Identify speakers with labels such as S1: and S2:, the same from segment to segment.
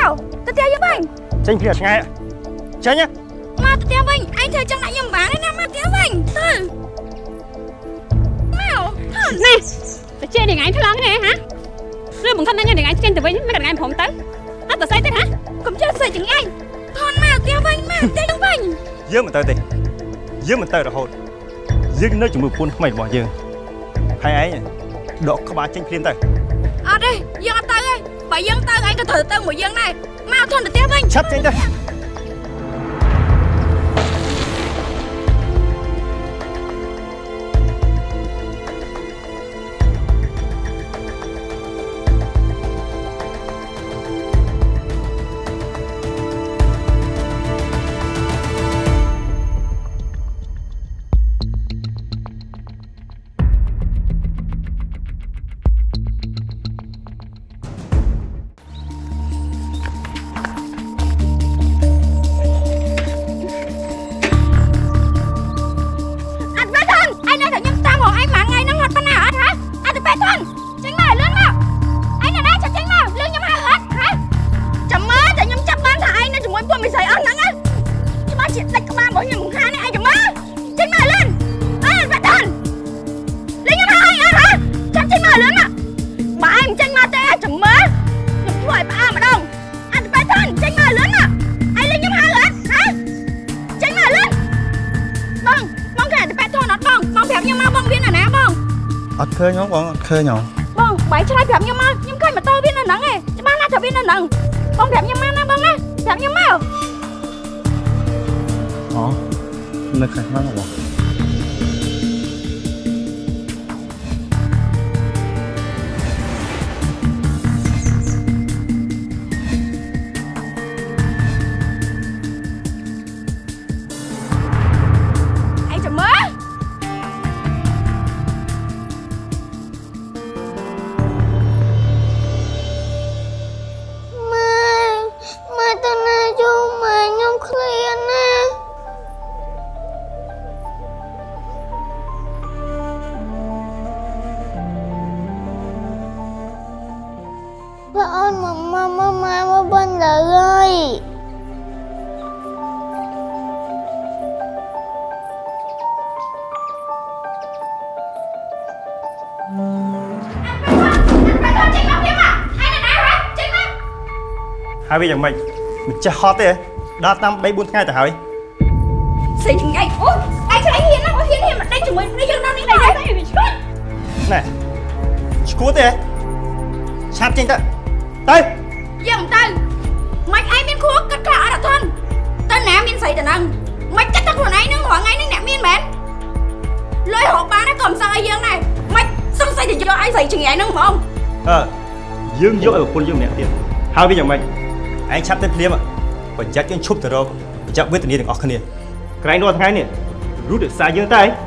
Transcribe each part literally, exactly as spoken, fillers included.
S1: mau tao theo với mình
S2: tranh phiền ngay chơi nhá
S1: mau tao theo mình anh thời trong lại nhầm bán đấy nè mau theo mình từ mau
S3: nè tao chơi điện ảnh thôi lắm nè hả rồi bọn thân anh điện ảnh trên từ với mấy cái anh phồng tới nó tao say tới hả
S1: cũng chưa say chừng anh thon mau theo mình mau theo với mình
S2: dướng mình tới đi dướng mình tới là hồn dướng nơi chúng mình phun mày bỏ dướng hai ấy độ các bạn tranh phiền tới
S1: à đây dương tới ơi bà dương tới anh có thử tới một dương này mau thon được theo mình
S2: sắp tranh tới khơi nhau con khơi nhau
S1: bông bảy trái phèm nhau mau nhưng khơi mà to viên là nắng này chứ ba na thở viên là nắng bông phèm nhau mau na bông á phèm nhau mau
S2: ó nơi khai mắt rồi
S1: anh chậm mới
S2: hai bây giờ mình mình chơi hot thế đa năm bảy bốn ngày tại hỏi
S1: xây chừng anh ôi anh thấy hiền nó có hiền hiền mà đây chừng mình đây chừng đâu đi này đấy
S2: này cố thế sắp trên ta đây
S1: dầm tay mày ai miên khua cắt cả là thân tên nè miên xây tận ăn mày cắt tao của này nó ngỏ ngay nó nè miên mến lôi hộp ba nó cầm sang ai dương này mày xong xây thì cho ai xây chừng ai nó không
S2: ờ dương dỗ ở quân dương nè tiền hai bây giờ mình anh sắp tới liêm ạ còn chắc cái chụp từ đâu chắc biết từ đi được óc này cái anh nói ngay nè rút được xa dương tay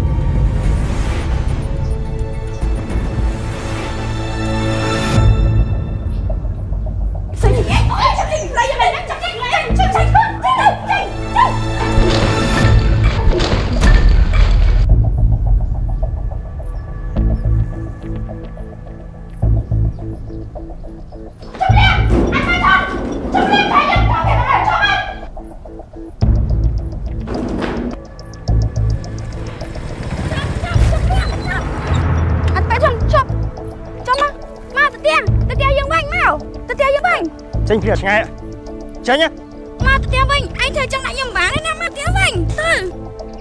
S2: tranh phiền ngay chơi nhá
S1: mà tao theo mình anh thời trong lại nhầm bán đấy nè mà theo mình từ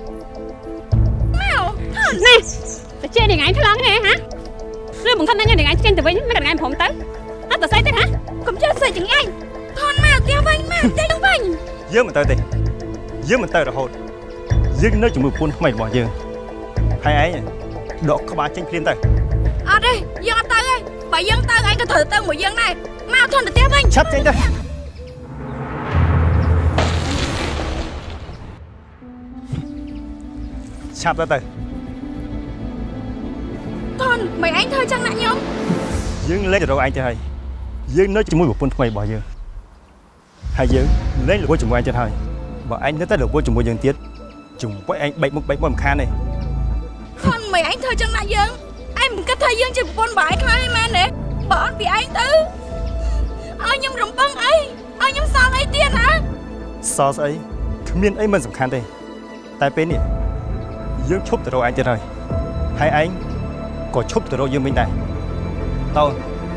S1: mau
S3: nè tao chơi điện ảnh thôi lắm nè hả rồi bọn thân anh điện ảnh trên từ với mấy cái anh phồng tới nó tao say tới hả
S1: cũng chưa say chừng anh thon mau theo mình mau theo mình
S2: dướng mình tới đi dướng mình tới là hồn dướng nơi chúng mình phun mày bỏ dướng hai ấy độ các bạn tranh phiền tới
S1: à đây dương tới ơi bà dương tới anh có thử tới một dương này mau thon được theo mình
S2: sắp tranh tới sắp tới tới
S1: thon mày anh thôi chăng lại nhung
S2: dương lấy được đâu anh cho hay dương nói chúng mình một phun mày bỏ dương hai dương lấy được của chúng anh cho hay và anh nói tới được của chúng mình dương tiết chúng với anh bảy một bảy một khan này
S1: thon mày anh thôi chăng lại dương anh một cái thời dương chỉ một con bãi khai mà nè bỏ bị anh tứ Ôi nhầm rụng băng ấy. Ôi nhầm sao ấy tiền hả?
S2: Sao ấy? Không miên ấy mình sẵn khăn đây. Tại bên này dương chúc từ đâu anh chết rồi. Hai anh có chúc từ đâu dương mình này. Tao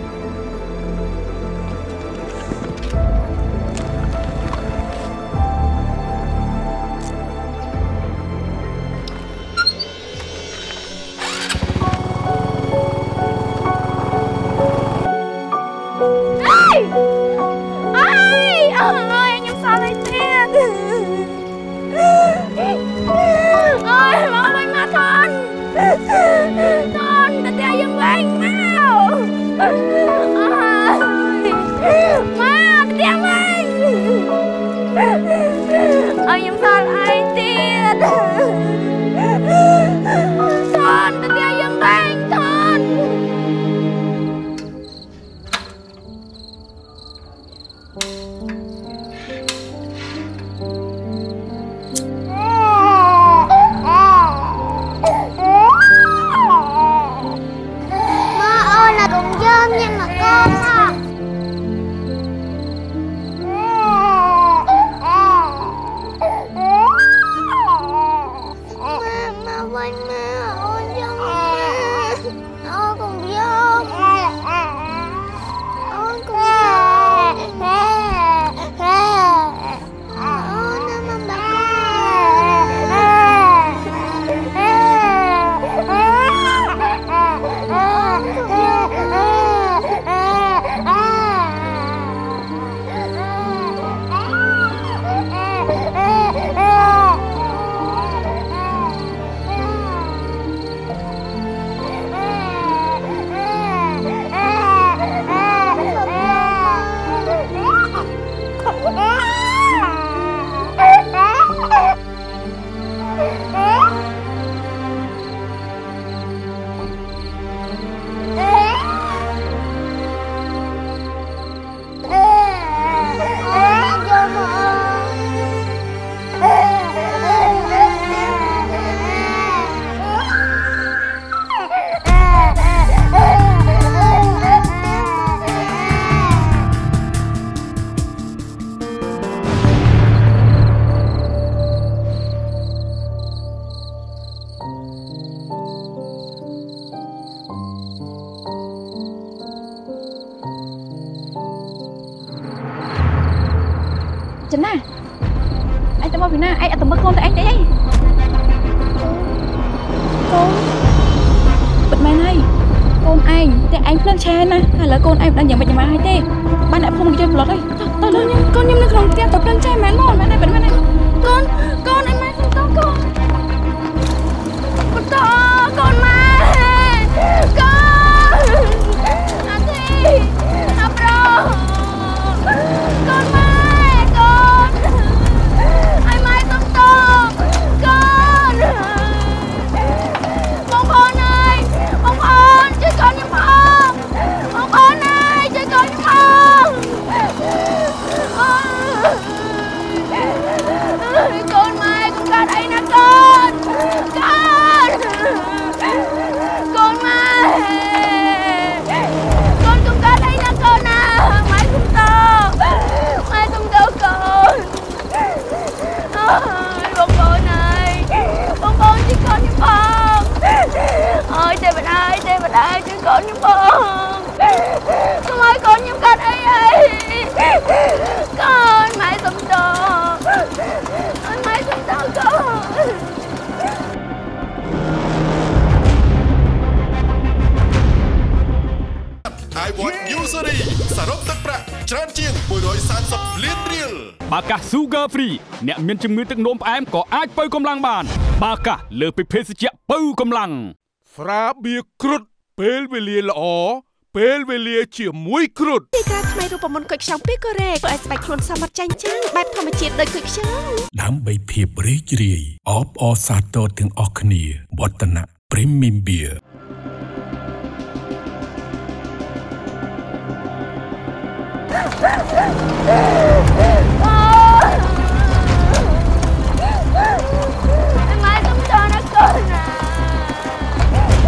S4: Sugar Free អ្នកមានជំងឺទឹកនោមផ្អែមក៏អាចបើកម្លាំងបានបាកាលើពីភេសជ្ជៈបើកម្លាំងស្រាបៀរគ្រុតពេលវេលាល្អពេលវេលាជាមួយគ្រុតទីការថ្មីរូបមន្តគុយខ្ចង់ពីកូរ៉េធ្វើឲ្យស្បែកខ្លួនសមត្ថចាញ់ចាំងបែបធម្មជាតិដូចគុយខ្ចង់ដើម្បីភាពរីករាយអបអរសាទរទាំងអស់គ្នាវឌ្ឍនៈ Premium Beer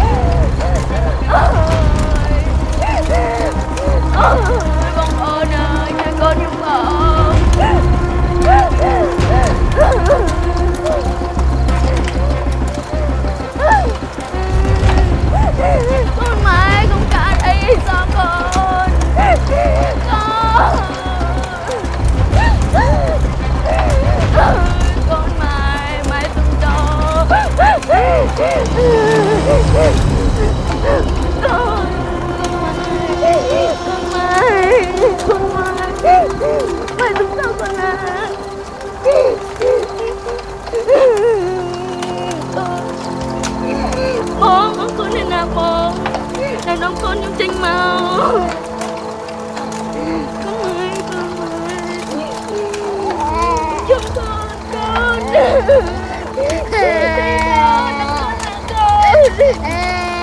S1: Bông ơi Mày đúng sao con à? Bông, ông con này nè bông. Này ông con nhung chênh màu. Con ơi, con ơi. Giúp con, con. Giúp con, con, con.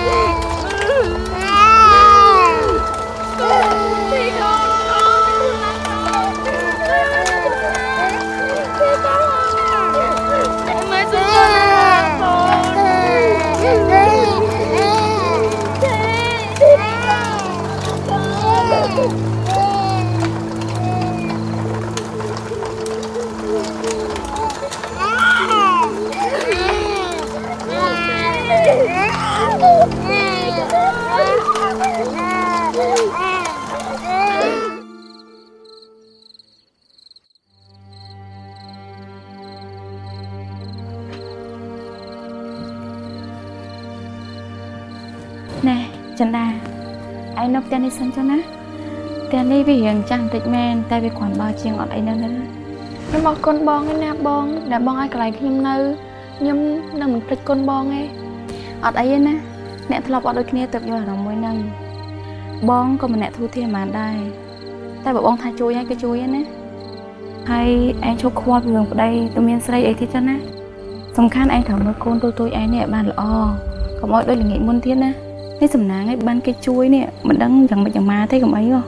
S5: Nè, Trần Đà, anh nộp tiền đi sân cho nó. Tiền đi vì hiện chẳng tịch men, tại vì khoản bao chiên ọt anh nữa nữa.
S1: Nó mọc con bong ấy nè bong, đã bong ai cả lại khi nhâm nâu, nhâm nâng mình plịch con bong ấy.
S5: ọt ấy nè, nè thật lọc ọt đôi kia tập vô là đồng môi nâng. Bong có mà nè thu thiên màn đai. Tại bảo bong thay chui hay cái chui ấy nè. Hay anh chốt khoa vườn ở đây, tụi mình sẽ đây ấy thiết cho nè. Xong khăn anh thở mơ con tôi tôi anh nè bàn là o. Có mọi đôi là nghị môn thiết nè. Cái sầm náng ấy ban cái chuối nè, mình đang chẳng bệnh chẳng má thấy cầm ấy rồi.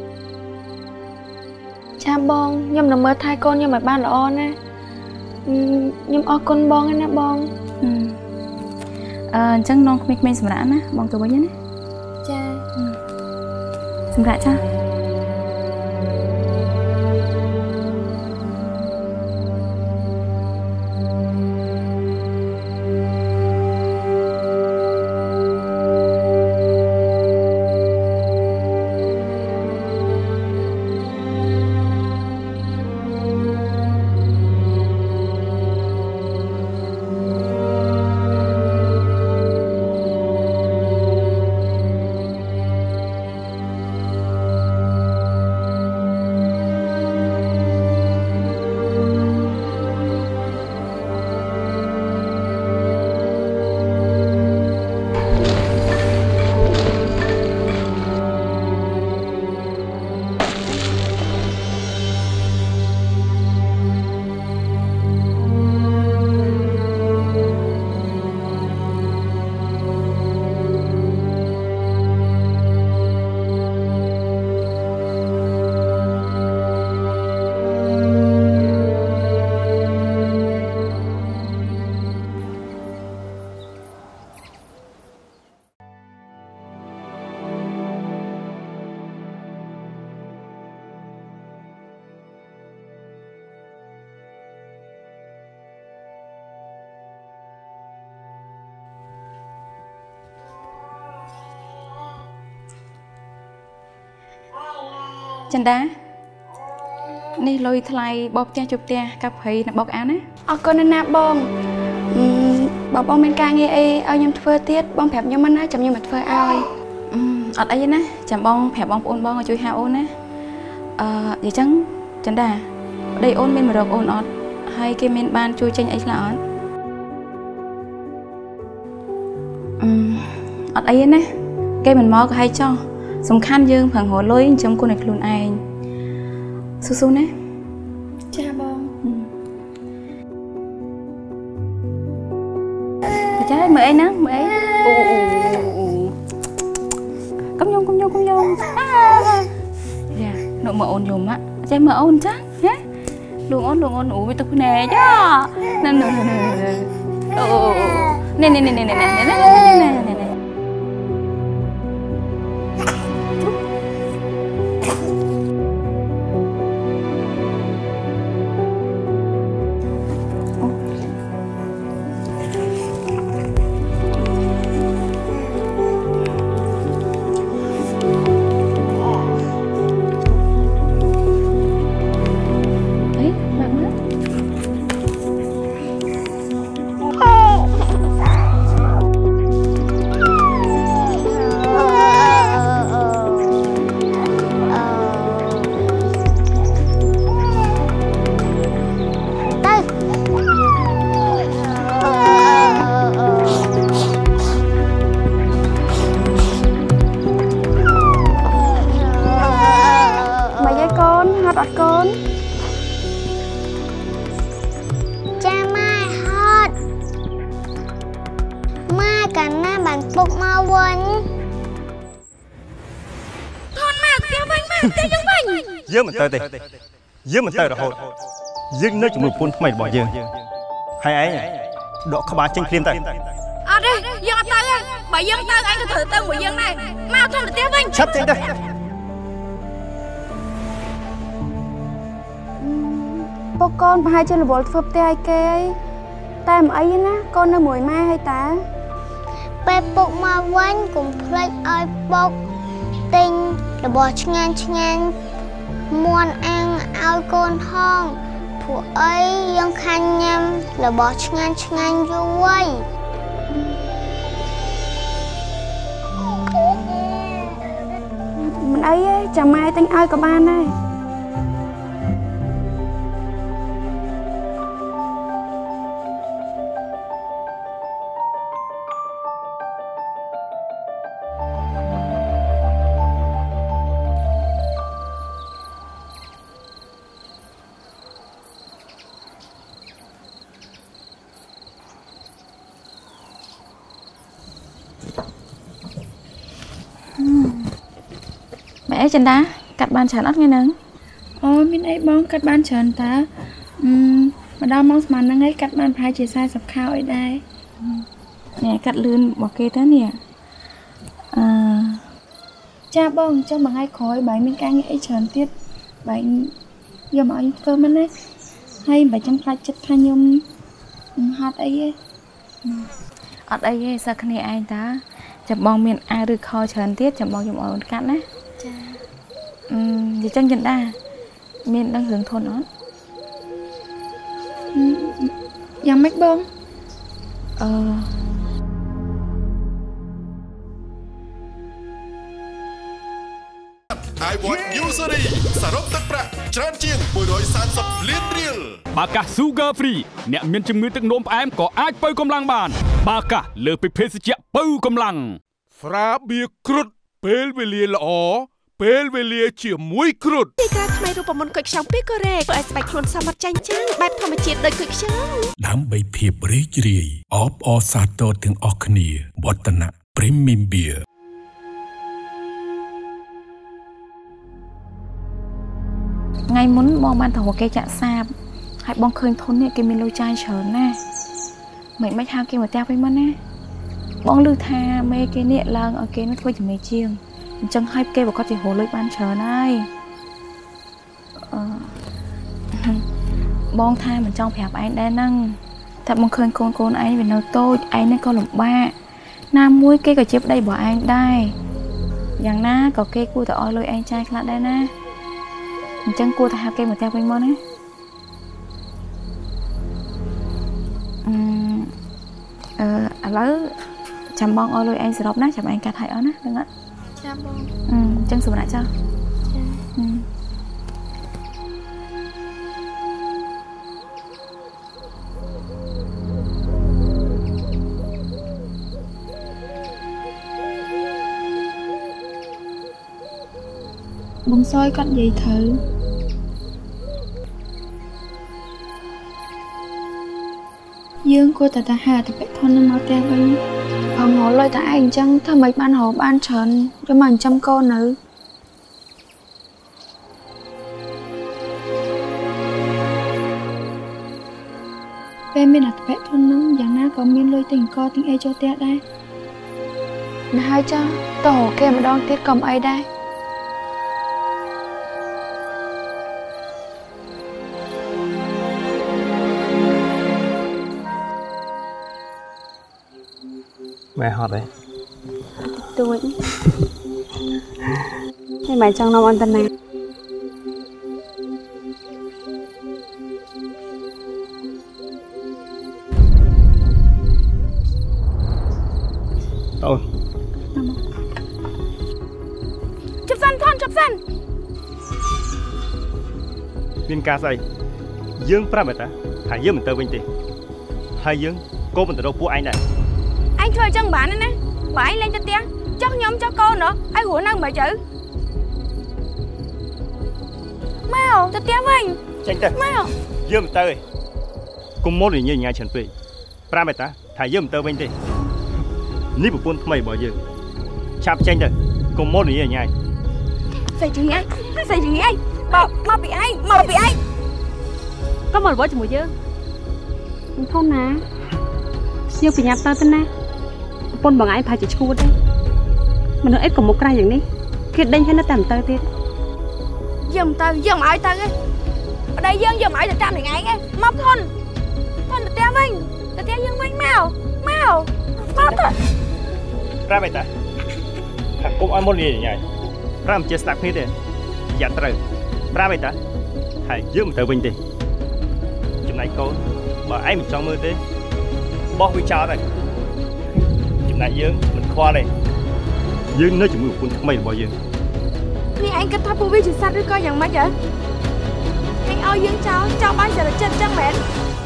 S1: Cha bong, nhâm là mơ thai con nhưng mà ban là o nè. Nhâm o con bong ấy nè bong.
S5: Ừ. Ờ, chẳng non mình mình sầm rã nè, bong từ bấy nhá nè.
S1: Cha.
S5: Ừ. Sầm rã cha. Chân đá Này lôi thay bóp tia chụp tia cặp thấy bóp án á.
S1: Ở con nên nạp bông bóp bông bên ca nghe ê ao nhâm phơ tiết bông phẹp nhâm ăn á chậm như mặt phơ ao
S5: ở đây nè chậm bông phẹp bông ôn bông ở chui hao ôn nè. Ờ vậy chẳng chân đá đây ôn bên mà được ôn ọt hay cái bên ban chui tranh ấy là ọt. Ở đây nè cái mình mò có hay cho súng khăn dương phẳng hồ lối trong cô này luôn ai su su nè
S1: cha bông
S5: trái mời anh á mời anh cắm nhung cắm nhung cắm nhung dạ nụ mở ôn dùm á trái mở ôn chắc nhé luôn ôn luôn ôn ủ với tôi nè chứ nên nè nè nè nè nè nè nè nè nè nè nè nè
S6: ចាំណាបានពុកមកវិញ
S1: ធន់មកផ្ទះវិញមកផ្ទះយើងវិញ
S2: យើងមិនទៅទេយើងមិនទៅរហូតយើងនៅជាមួយប្រពន្ធថ្មីរបស់យើងហើយឯងដកក្បាលចេញព្រាមទៅ
S1: អត់ទេយើងអត់ទៅទេបើយើងទៅឯងក៏ត្រូវទៅមួយយើងដែរមកធន់ផ្ទះវិញ
S2: ឆាប់ចេញទៅ
S5: ពុកកូនប្រហែលជារវល់ធ្វើផ្ទះឲ្យគេតែមិនអីណាកូននៅមួយម៉ែហើយតា
S6: ពេលពុកមកវិញកុំភ្លេចឲ្យពុកទិញរបស់ឆ្ងាញ់ឆ្ងាញ់មួនអាំងឲ្យកូនហងព្រោះអីយើងខាញ់ញ៉ាំរបស់ឆ្ងាញ់ឆ្ងាញ់យូរហើយ
S5: មិនអីទេចាំម៉ែទិញឲ្យក៏បានដែរអីចិនតាកាត់បានច្រើនអត់ថ្ងៃហ្នឹងអូមានអីបងកាត់បានច្រើនតាអឺមកដល់ម៉ោងស្មានហ្នឹងឯងកាត់បានប្រហែលជាสี่สิบខោអីដែរនេះកាត់លឿនមកគេទៅនេះអឺចាបងចាំមួយថ្ងៃក្រោយបើមានការងារអីច្រើនទៀតបើយកមកឲ្យធ្វើមិនណាហើយបើចាំខ្លាចចិត្តថាខ្ញុំហត់អីទេអត់អីទេសឹកគ្នាឯងតាចាំបងមានអាវឬខោច្រើនទៀតចាំបងខ្ញុំអូនកាត់ណាចាអឺនិយាយចឹងចិនតាមានដឹងរឿងធន់អត់យ៉ាងម៉េចបងអឺ
S7: I want Usery សរុបទឹកប្រាក់ច្រើនជាងមួយរយសាមសិបលានរៀល
S4: បាកា Sugar Free អ្នកមានជំងឺទឹកនោមផ្អែមក៏អាចបើកម្លាំងបានបាកាលើសពីភេសជ្ជៈបើកម្លាំងស្រាបៀរគ្រុតពេលវេលាល្អពេលវេលាជាមួយគ្រុត
S8: ទីក្រាថ្មីរូបមន្តគុយខ្ចង់ពីកូរ៉េធ្វើឲ្យស្បែកខ្លួនសមត្ថចាញ់ចាំងបែបធម្មជាតិដូចគុយខ្ចង់
S9: ដើម្បីភាពរីករាយអបអរសាទរទាំងអស់គ្នាវឌ្ឍនៈ Premium Beer
S5: ថ្ងៃមុនបងបានទៅរកគេចាក់សាបហើយបងឃើញធននេះគេមានលុយចាយច្រើនណាស់មិនមិនហៅគេមកផ្ទះវិញមកណាបងឮថាមេគេនេះឡើងឲ្យគេនឹងធ្វើជំនាញជាងអញ្ចឹងហើយគេប្រកាសជារលុយបានច្រើនហើយអឺបងថាមិនចង់ប្រាប់ឯងដែរហ្នឹងតែបងឃើញកូនកូនឯងវានៅតូចឯងនេះក៏លំបាកណាមួយគេក៏ជាប្តីរបស់ឯងដែរយ៉ាងណាក៏គេគួរតែឲ្យលុយឯងចាយខ្លះដែរណាអញ្ចឹងគួរតែហៅគេមកផ្ទះវិញមកណាអឺឥឡូវចាំបងឲ្យលុយឯងសរុបណាចាំឯងកាត់ឲ្យអស់ណាដឹងអត់ចាំបងអឺអញ្ចឹងសម្រាប់ចុះបងសយគាត់និយាយត្រូវយើងគួរតែទៅហៅអតិថិជននឹងមកផ្ទះវិញផងងលុយតែឯងអញ្ចឹងធ្វើមិនបានរកបានច្រើនយកមកចិញ្ចឹមកូននៅពេលមានអតិថិជននឹងយ៉ាងណាក៏មានលុយទិញកទិញអីចូលផ្ទះដែរណាហើយចាតោះគេម្ដងទៀតក៏មិនអីដែរ
S2: ម៉ែហត់ទេ
S5: ទួចហើយម៉ែចង់នាំអន្តណា
S2: អូន
S1: ជប់សិនថនជប់សិន
S2: មានការស្អីយើងប្រាប់តែថាយើងមិនទៅវិញទេហើយយើងក៏មិនទៅរកពួកឯងដែរ
S1: anh chơi chân bạn nữa nè bà anh lên cho tia chắc nhóm cho con nữa ai hủa năng mà chữ mau cho tia với anh
S2: tranh tay
S1: mau
S2: dương tơi cùng mốt thì như nhà chuẩn bị pra mày ta thải dương tơi bên đi នេះប្រពន្ធថ្មីរបស់យើងឆាប់ចេញទៅកុំមកនិយាយញ៉ៃ
S1: ស្អីជាងឯងស្អីជាងឯងមកមកពីឯងមកពីឯង
S3: ក៏មករបស់ជាមួយយើងមិនធំណាយើងប្រញាប់ទៅទៅណាប្រពន្ធបងឯងប្រហែលជាឈួតទេមនុស្សអីក៏មុខក្រៃយ៉ាងនេះគេដេញហើយនៅតែមិនទៅទៀត
S1: យើងមិនទៅយើងមិនឲ្យទៅទេប្តីយើងយើងមិនឲ្យទៅចាំនឹងឯងទេមកធន់ធន់ទៅផ្ទះវិញទៅផ្ទះយើងវិញមកមកមកទៅ
S2: ប្រាប់ឯតាថាគុំឲ្យមកនិយាយញ៉ៃប្រាប់មិនជាស្ដាប់គ្នាទេយ៉ាត់ត្រូវប្រាប់ឯតាហើយយើងមិនទៅវិញទេចំណែកកូនបើឯងមិនចង់មើលទេបោះវាចោលហើយចំណែកយើងមិនខ្វល់ទេយើងនៅជាមួយប្រពន្ធថ្មីរបស់យើង
S1: នេះឯងគិតថាពួកវាជាសត្វឬក៏យ៉ាងម៉េចហ៎ឯងឲ្យយើងចោលចោលបានតែចិត្តចឹងមែន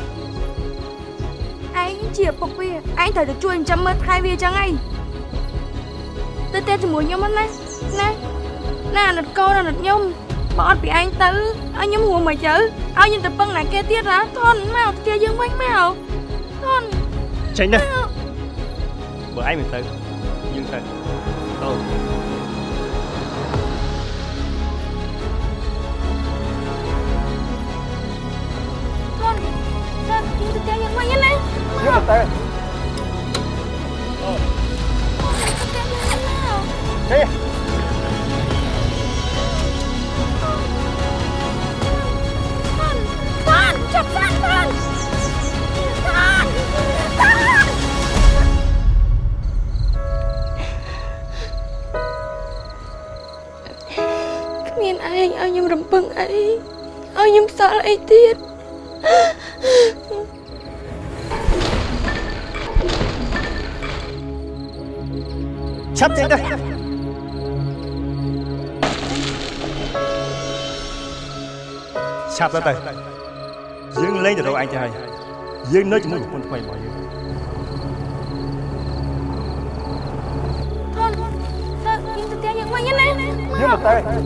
S1: ឯងជាពុកវាឯងត្រូវទៅជួយចិញ្ចឹមមើលថែវាចឹងហីទៅតែជាមួយខ្ញុំណាណាណាអាណិតកូនអាណិតខ្ញុំបើអត់ពីឯងទៅឲ្យខ្ញុំហួរមកទៅឲ្យខ្ញុំទៅពឹងណាគេទៀតណាធន់មកផ្ទះយើងវិញមកធន់
S2: ចេញទៅបើឯងមិនទៅយើងទៅទៅ
S1: ទៅផ្ទះយើងវិញណា
S2: យើងទៅអូទៅហេ
S1: បានចាប់បានបានបានគ្មានឯងឲ្យខ្ញុំរំពឹងអីឲ្យខ្ញុំសល់អីទៀត
S2: ឆាប់ចេញទៅឆាប់ទៅទៅយើងលេងទៅរកឯងទៅហើយយើងនៅជាមួយប្រពន្ធថ្មីរបស់យើង
S1: ធន់ទៅយើងទៅផ្ទះយើងវិញណា
S2: យើងទៅទៅអូ
S1: ទៅផ្ទះយើង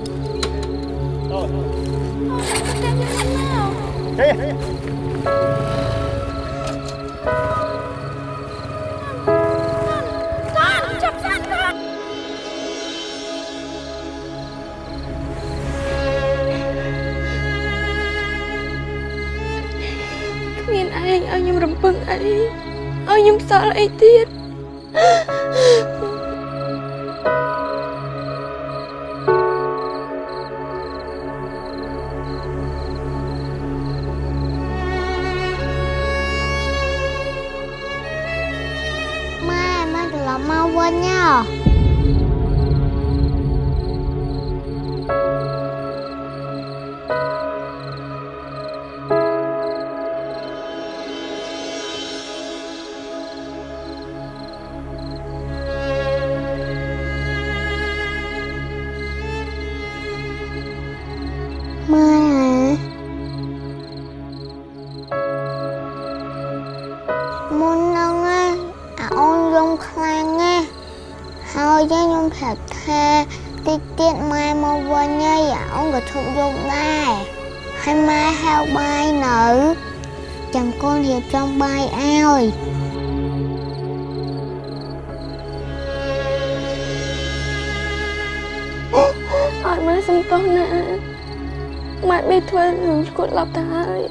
S1: មក
S2: ចេញ
S1: ឯងឲ្យខ្ញុំរំពឹងអីឲ្យខ្ញុំសល់អីទៀត
S6: ម៉ែម៉ែត្រឡប់មកវិញហ៎មុនហ្នឹងអាអូនយំខ្លាំងណាស់ហើយខ្ញុំប្រាប់ថាតិចទៀតម៉ែមកវិញហើយអាអូនក៏ឈប់យំដែរហើយម៉ែហៅបាយនៅចាំកូនរៀបចំបាយឲ្យ
S1: អត់ម៉ែសុំទោសណាម៉ែមានធ្វើរឿងឈួតឡប់ទៅហើយ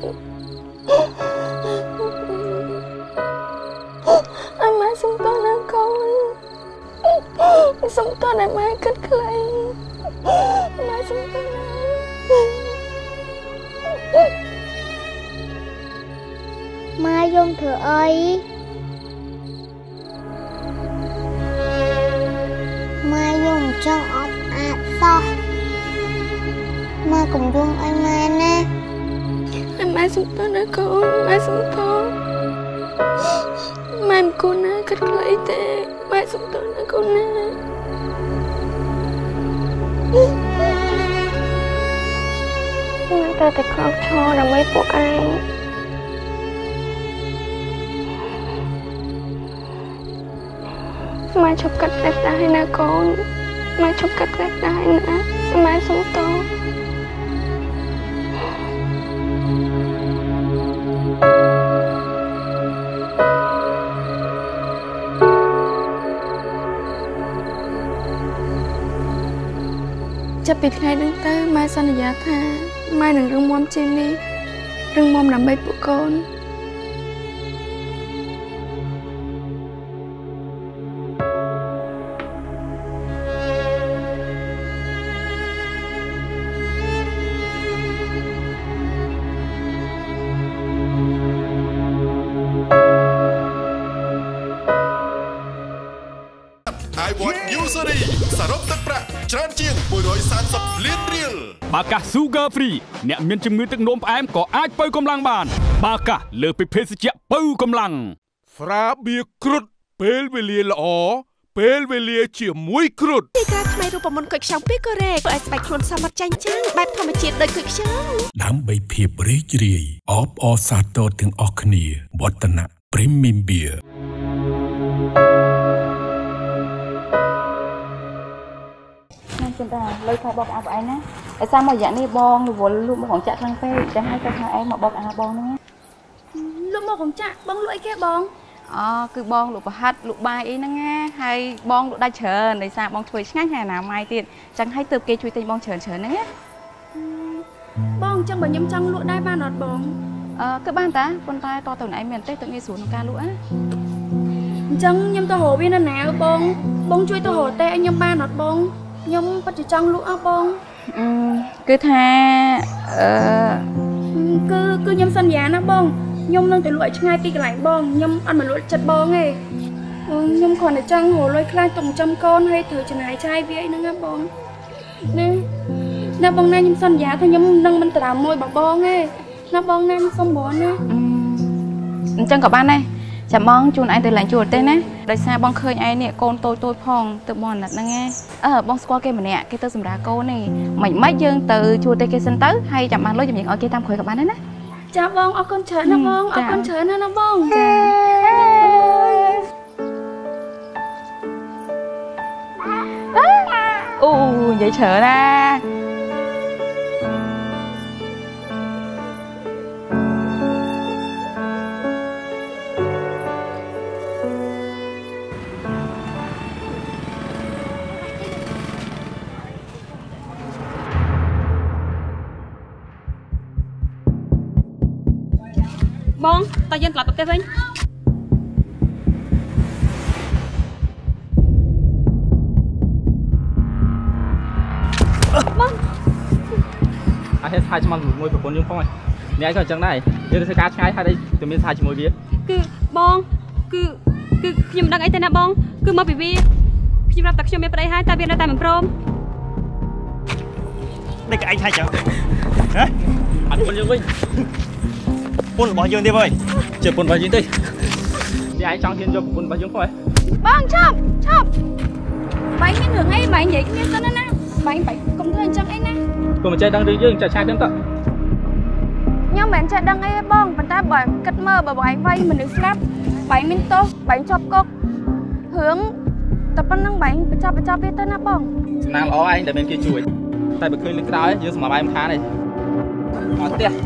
S1: អីម៉ែសុំទោសណាកូនសុំទោសណាម៉ែគិតខ្លីម៉ែសុំទោសណា
S6: ម៉ែយំធ្វើអីម៉ែយំចង់អត់អាចសោះម៉ែកុំយំអីម៉ែណា
S1: អីម៉ែសុំទោសណាកូនម៉ែសុំទោសម៉ែមិនគួរណាគិតខ្លីទេម៉ែសុំទោសណាកូនណាម៉ែតែតែខកឈរដើម្បីពួកឯងម៉ែឈប់កាត់ផ្លែផ្ដាស់ហើយណាកូនម៉ែឈប់កាត់ផ្លែផ្ដាស់ហើយណាម៉ែសុំទោស
S5: ចាប់ពីថ្ងៃហ្នឹងទៅម៉ែសន្យាថាម៉ែនឹងរឹងមាំជាងនេះរឹងមាំដើម្បីពួកកូន
S7: សរុបទឹកប្រាក់ច្រើនជាងមួយរយសាមសិបលានរៀល
S4: បាកា Sugar Free អ្នកមានជំងឺទឹកនោមផ្អែមក៏អាចបើកម្លាំងបានបាកាលើពីភេសជ្ជៈបើកម្លាំងស្រាបៀរគ្រុតពេលវេលាល្អពេលវេលាជាមួយគ្រុត
S8: ទីការថ្មីរូបមន្តគុយខ្ចង់ពីកូរ៉េធ្វើឲ្យស្បែកខ្លួនសមត្ថចាញ់ចាំងបែបធម្មជាតិដូចគុយខ្ចង់
S9: ដើម្បីភាពរីករាយអបអរសាទរទាំងអស់គ្នាវឌ្ឍនៈ Premium Beer
S5: ចឹងតាលុយខែបោកអាប់ឯងណាតែសារមករយៈនេះបងរវល់លក់មកของចាក់ខ្លាំងពេកចាំឲ្យទៅថាឯងមកបោកអាបងហ្នឹង
S1: លក់មកของចាក់បងលក់អីគេបង
S5: អូគឺបងលក់ប្រហិតលក់បាយអីហ្នឹងណាហើយបងលក់ដាច់ច្រើនដោយសារបងធ្វើឆ្ងាញ់ហើយអនាម័យទៀតចឹងឲ្យទើបគេជួយទិញបងច្រើនច្រើនហ្នឹងណា
S1: បងចឹងបើខ្ញុំចង់លក់ដែរបានអត់បង
S5: អឺគឺបានតាប៉ុន្តែតទៅឯងមានទេទៅងាយស្រួលក្នុងការលក់ណា
S1: អញ្ចឹងខ្ញុំទៅរកវានៅណាបងបងជួយទៅរកទេឲ្យខ្ញុំបានអត់បងខ្ញុំពិតជាចង់លក់អស់បង
S5: អឺគឺថាអឺ
S1: គឺគឺខ្ញុំសន្យាណាបងខ្ញុំនឹងទៅលក់ឲ្យឆ្ងាយពីកន្លែងបងខ្ញុំអត់មកលក់ចិត្តបងទេខ្ញុំគ្រាន់តែចង់រកលុយខ្លះទុំចំកូនហើយត្រូវចំណាយចាយវាអីហ្នឹងណាបងណាណាបងណាខ្ញុំសន្យាថាខ្ញុំនឹងមិនត្រាំមួយបងបងទេណាបងណាសុំបងណា
S5: អញ្ចឹងក៏បានដែរចាំបងជូនឯងទៅឡើងជួលទេណាដោយសារបងឃើញឯងនេះកូនតូចតូចផងទៅបងអាណិតហ្នឹងឯងអឺបងស្គាល់គេម្នាក់គេទៅសម្រាប់កូននេះមិនមិនយើងទៅជួលទេគេសិនទៅហើយចាំបានលុយជំនាញឲ្យគេតាមក្រោយក៏បានដែរណា
S1: ចាបងអរគុណច្រើនណាបងអរគុណច្រើនណាណាបងចា
S5: អូនិយាយច្រើនណា
S3: បងតើយើងត្រឡប់ទៅផ្ទះវិញ
S2: បងអត់ហេតុថាឆ្មល់មួយប្រពន្ធយើងផងហើយអ្នកឯងក៏អញ្ចឹងដែរយើងធ្វើការឆ្ងាយហើយតែមានថាជាមួយវា
S3: គឺបងគឺគឺខ្ញុំមិនដឹងអីទេណាបងគឺមកពីវាខ្ញុំរាប់តែខ្ញុំមានប្តីហើយតែវានៅតែមិនព្រម
S2: នេះក៏ឯងថាចឹងហ៎អត់ពុនយើងវិញពុនរបស់យើងទេបងជាពុនរបស់យើងទេអ្នកឯងចង់ហ៊ានយកពុនរបស់យើងផងហ៎
S1: បងឈប់ឈប់បាយមានរឿងអីបាយនិយាយគ្នាសិនណាបាយបាយកុំធ្វើអញ្ចឹងអីណា
S2: កុំចេះដឹងរឿងយើងចាស់ឆាយទៅ
S1: ខ្ញុំមិនចេះដឹងអីទេបងប៉ុន្តែបើគិតមើលបើបាយវៃមនុស្សស្លាប់បាយមានទោសបាយជាប់គុករឿងតែប៉ុណ្្នឹងបាយបញ្ចប់បញ្ចប់វាទៅណាបង
S2: សំណាងល្អឯងដែលមានគេជួយតែបើឃើញលើកក្រោយយើងសម្រាប់ឯងមិនខានទេអត់ផ្ទះ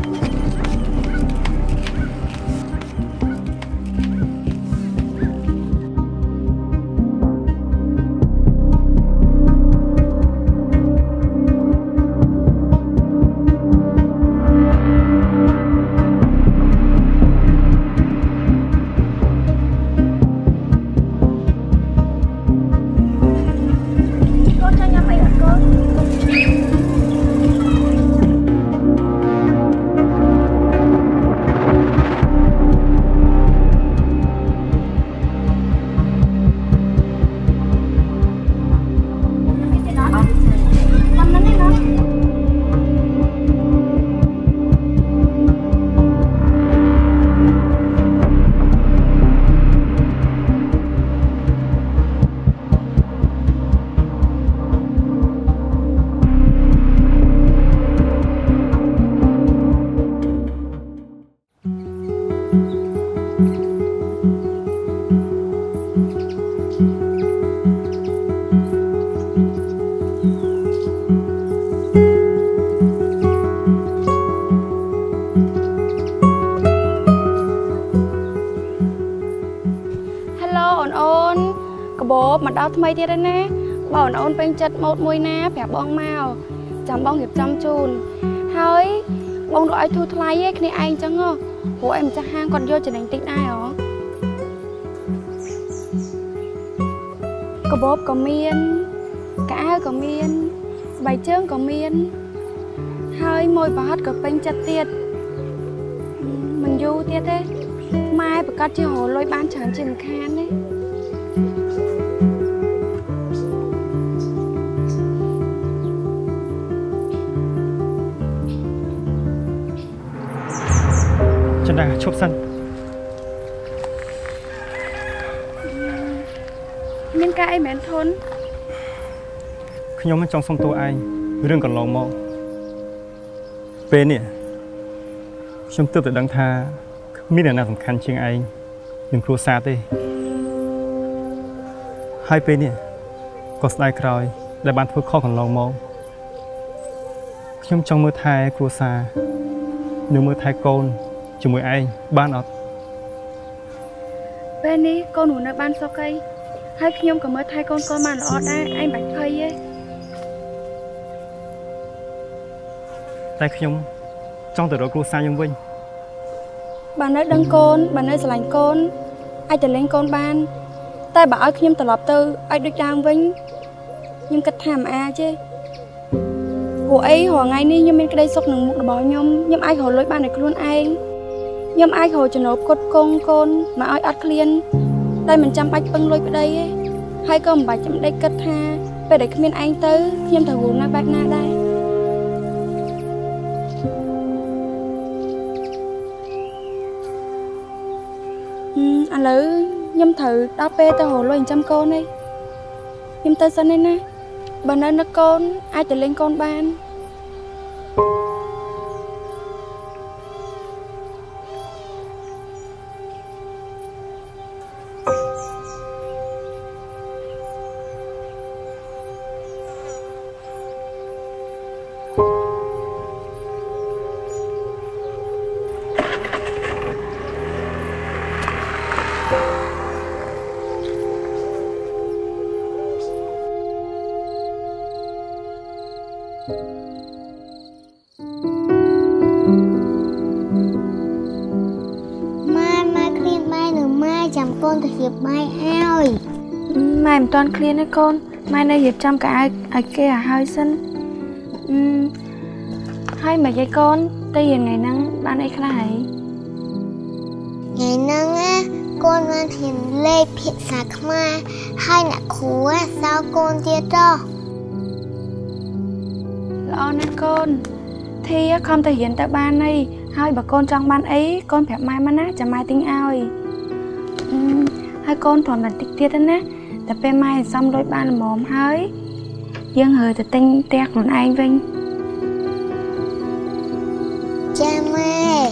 S1: មកដល់ថ្មីទៀតហើយណាបងអូនពេញចិត្តម៉ូតមួយណាប្រាប់បងមក
S5: ចាំបងរៀបចំជូនហើយបងរកឲ្យធូរថ្លៃឯគ្នាឯងចឹងហ៎ព្រោះឯងម្ចាស់ហាងគាត់យកចំណេញតិចដែរហ៎កាបូបក៏មានកៅអៅក៏មានស្បែកជើងក៏មានហើយមួយប្រហិតក៏ពេញចិត្តទៀតមិនយូរទៀតទេម៉ែប្រកាសជារលុយបានច្រើនជាងមិនខានទេ
S2: ចិនដាឈប់សិន
S5: មានការអីមែនធន
S2: ខ្ញុំមិនចង់សុំទោសឯងរឿងកន្លងមកពេលនេះខ្ញុំទើបតែដឹងថាគ្មានអ្នកណាសំខាន់ជាងឯងនឹងគ្រួសារទេហើយពេលនេះក៏ស្ដាយក្រោយដែលបានធ្វើខុសកន្លងមកខ្ញុំចង់មើលថែគ្រួសារនិងមើលថែកូនជាមួយឯងបានអត់
S5: ពេលនេះកូននៅបានសុខអីហើយខ្ញុំក៏មើលថែកូនកូនបានល្អដែរឯងបាច់ភ័យទេ
S2: តែខ្ញុំចង់ទៅរកគ្រួសារយើងវិញ
S5: បើនៅដឹងកូនបើនៅស្រឡាញ់កូនអាចទៅលេងកូនបានតែបើឲ្យខ្ញុំត្រឡប់ទៅឲ្យដូចដើមវិញខ្ញុំគិតថាមិនអាចទេព្រោះអីរាល់ថ្ងៃនេះខ្ញុំមានក្តីសុខនឹងមុខរបស់ខ្ញុំខ្ញុំអាចរកលុយបានដោយខ្លួនឯងខ្ញុំអាចរកចំណូលផ្គត់ផ្គង់កូនមកឲ្យអត់ឃ្លានតែមិនចាំបាច់ពឹងលុយប្តីទេហើយក៏មិនបាច់ចាំដេកគិតថាពេលដែលគ្មានឯងទៅខ្ញុំត្រូវរស់នៅបែបណាដែរឥឡូវខ្ញុំត្រូវដល់ពេលទៅរកលុយចិញ្ចឹមកូនហើយខ្ញុំទៅសិនឯណាបើនៅនឹកកូនអាចទៅលេងកូនបានម៉ែមិនទាន់ឃ្លានទេកូនម៉ែនៅរៀបចំកៅអៅឲ្យគេឲ្យហើយសិនអឺហើយមកយាយកូនទៅរៀនថ្ងៃហ្នឹងបានអីខ្លះហើយ
S6: ថ្ងៃហ្នឹងណាកូនបានរៀនលេខភាសាខ្មែរហើយអ្នកគ្រូសើកូនទៀតចុះ
S5: ល្អណាស់កូនធីខំទៅរៀនទៅបានអីហើយបើកូនចង់បានអីកូនប្រាប់ម៉ែមកណាចាំម៉ែទិញឲ្យអឺហើយកូនព្រមបន្តិចទៀតណាតែពេលម៉ែសំលុយបានល្មមហើយយើងហើទៅទិញផ្ទះខ្លួនឯងវិញ
S6: ចាម៉ែ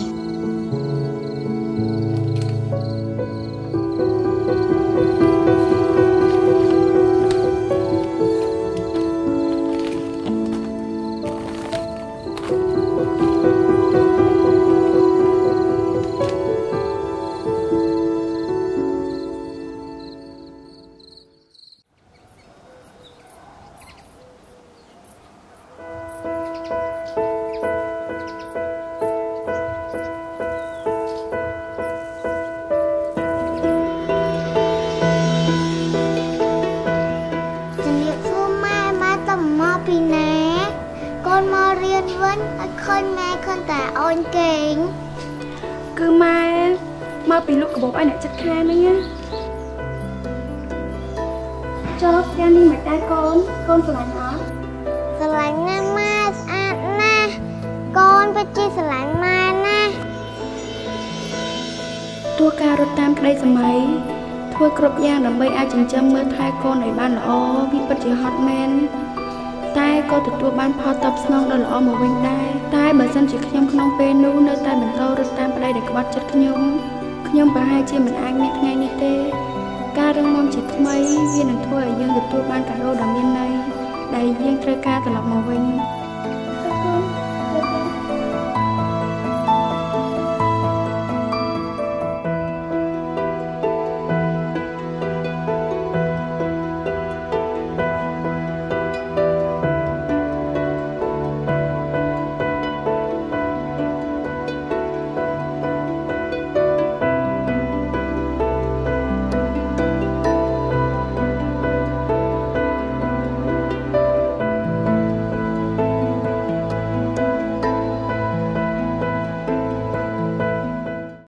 S5: គឺម៉ែមកពីលក់កាបូបឲ្យអ្នកចិត្តខាងហ្នឹងណាចុះផ្ទះនេះមិនដែរកូនកូនស្រឡាញ់អត់
S6: ស្រឡាញ់ណាស់ម៉ែស្អាតណាស់កូនពិតជាស្រឡាញ់ម៉ែណាស់
S5: ទោះការរត់តាមក្តីសម័យធ្វើគ្រប់យ៉ាងដើម្បីអាចចិញ្ចឹមមើលថែកូនឲ្យបានល្អវាពិតជាហត់មែនតែក៏ទទួលបានផលតបស្នងដ៏ល្អមកវិញដែរតែបើសិនជាខ្ញុំក្នុងពេលនោះនៅតែបន្តរត់តាមប្តីដែលក្បត់ចិត្តខ្ញុំខ្ញុំប្រហែលជាមិនអាចមានថ្ងៃនេះទេការរឹងមាំជាថ្មីវានឹងធ្វើឲ្យយើងទទួលបានកាដូដ៏មានន័យដែលយើងត្រូវការត្រឡប់មកវិញ